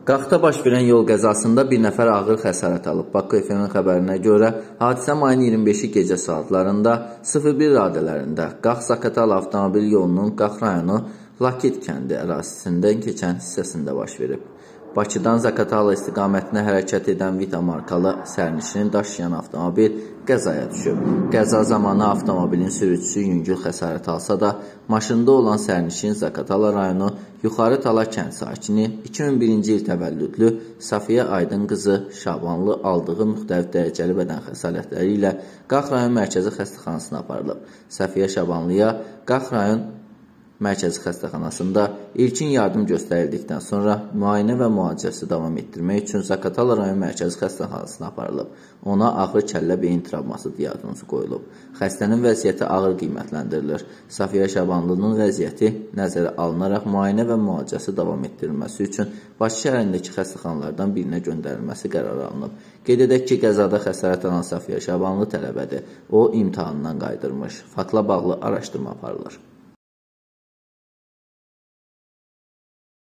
Qaxda baş verən yol qəzasında bir nəfər ağır xəsarət alıb. Bakı FM-in xəbərinə görə hadisə mayın 25-i gecə saatlarında 01 radələrində Qax-Zaqatala avtomobil yolunun Qax rayonu Lakit kəndi ərazisindən keçən hissəsində baş verib. Bakıdan Zaqatala istiqamətinə hərəkət edən Vita markalı sərnişini daşıyan avtomobil qəzaya düşüb. Qəza zamanı avtomobilin sürücüsü yüngül xəsarət alsa da, maşında olan sərnişin Zaqatala rayonu Yuxarı Tala kənd sakini 2001-ci il təvəllüdlü Safiyə Aydın qızı Şabanlı aldığı müxtəlif dərəcəli bədən xəsarətləri ilə Qax rayon mərkəzi xəstəxanasına aparılıb. Safiyə Şabanlıya Qax rayon mərkəzi xəstəxanasında ilkin yardım göstərildikdən sonra müayinə və müalicəsi davam etdirmək üçün Zaqatala rayon mərkəzi xəstəxanasına aparılıb. Ona ağır kəllə beyin travması diaqnozu qoyulub. Xəstənin vəziyyəti ağır qiymətləndirilir. Safiyə Şabanlının vəziyyəti nəzərə alınaraq müayinə və müalicəsi davam etdirilməsi üçün Bakı şəhərindəki xəstəxanalardan birinə göndərilməsi qərarı alınıb. Qeyd edək ki, qəzada xəsarət alan Safiyə Şabanlı tələbədir. O, imtahandan qaydırmış. Faktla bağlı araşdırma aparılır.